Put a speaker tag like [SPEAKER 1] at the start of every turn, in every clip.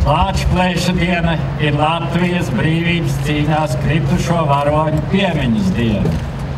[SPEAKER 1] Lāčplēša diena ir Latvijas brīvības cīņās kritušo varoņu piemiņas diena.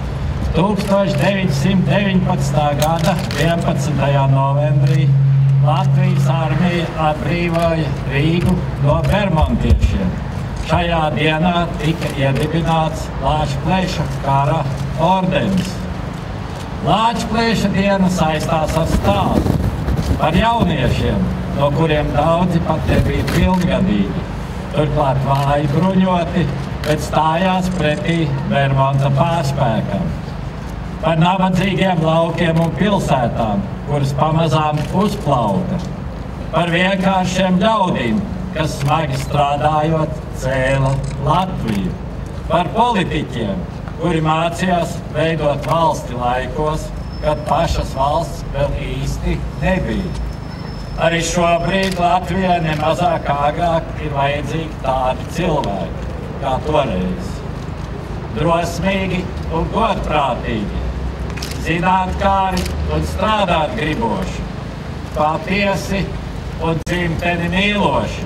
[SPEAKER 1] 1919. gada 11. novembrī Latvijas armija atbrīvoja Rīgu no bermontiešiem. Šajā dienā tika iedibināts Lāčplēša kara ordenis. Lāčplēša diena saistās ar stāstu par jauniešiem, no kuriem daudzi pat nebija pilngadīgi, turklāt vāji bruņoti, bet stājās pretī Bermonta pārspēkam. Par nabadzīgiem laukiem un pilsētām, kuras pamazām uzplauka. Par vienkāršiem ļaudīm, kas smagi strādājot cēla Latviju. Par politiķiem, kuri mācījās veidot valsti laikos, kad pašas valsts vēl īsti nebija. Arī šobrīd Latvijai nemazāk agrāk ir vajadzīgi tādi cilvēki, kā toreiz. Drosmīgi un godprātīgi, zinātkāri un strādāt griboši, patiesi un dzimteni mīloši.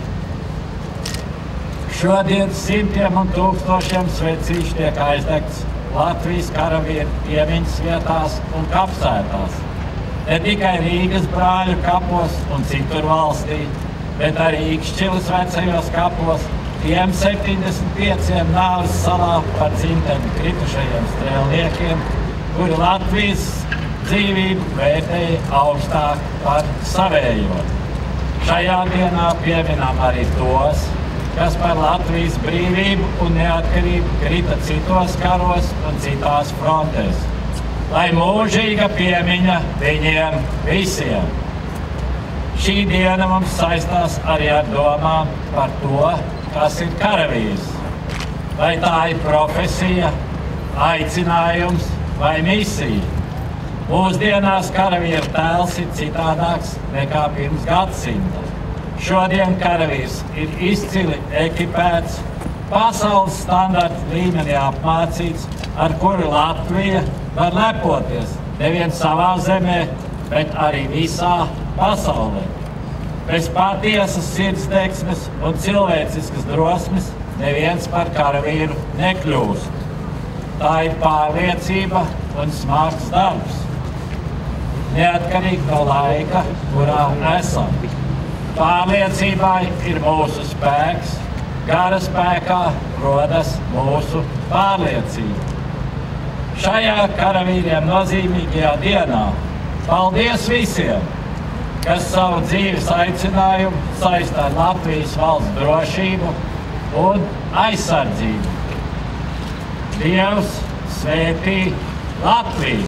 [SPEAKER 1] Šodien simtiem un tūkstošiem svecīšu tiek aizdegts Latvijas karavīru piemiņas vietās un kapsētās. Ne tikai Rīgas brāļu kapos un citur valstī, bet arī Ikšķilas vecajos kapos, tiem 75 nāves salā par dzimteni kritušajiem strēlniekiem, kuri Latvijas dzīvību vērtēja augstāk par savējo. Šajā dienā pieminām arī tos, kas par Latvijas brīvību un neatkarību krita citos karos un citās frontēs. Lai mūžīga piemiņa viņiem visiem. Šī diena mums saistās arī ar domām par to, kas ir karavīrs. Vai tā ir profesija, aicinājums vai misija. Mūsdienās karavīra tēls ir citādāks nekā pirms gadsimta. Šodien karavīrs ir izcili ekipēts, pasaules standarta līmenī apmācīts, ar kuru Latvija var lepoties nevien savā zemē, bet arī visā pasaulē. Bez patiesas sirdsdeksmes un cilvēciskas drosmes neviens par karavīru nekļūst. Tā ir pārliecība un smags darbs, neatkarīgi no laika, kurā esam. Pārliecībai ir mūsu spēks, gara spēkā rodas mūsu pārliecība. Šajā karavīriem nozīmīgajā dienā paldies visiem, kas savu dzīves aicinājumu saista ar Latvijas valsts drošību un aizsardzību. Dievs svētī Latviju!